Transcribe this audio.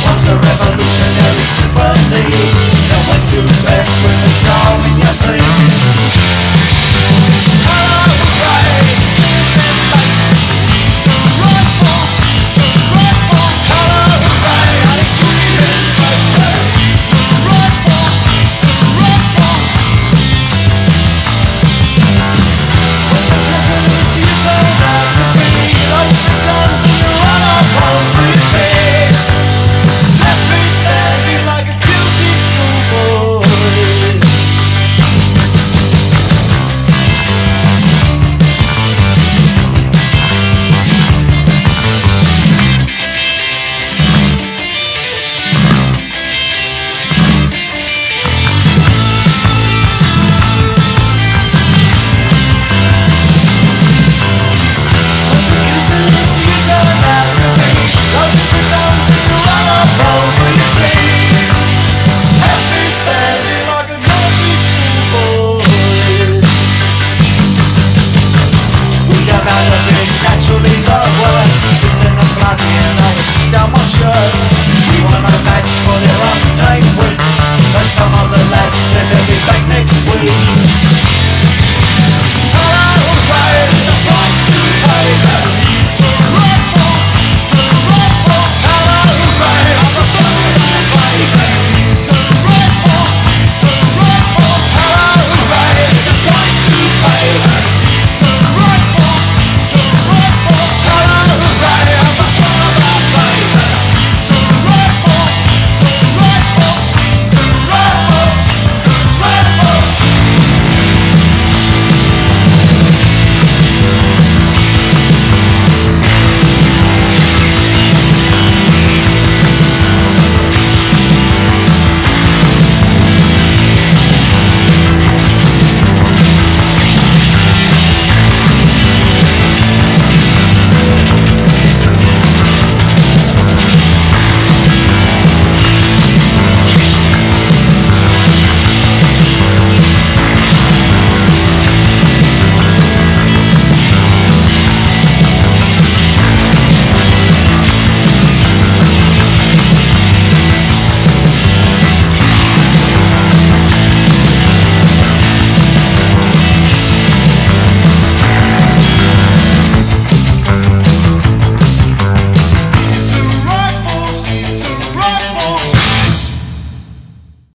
was a revolutionary symphony that went to bed with a shawl in your feet. Naturally the worst, spitting and bloody and I was shit down my shirt. We weren't a match for their untamed wit, but some of the lads said they'll be back next week.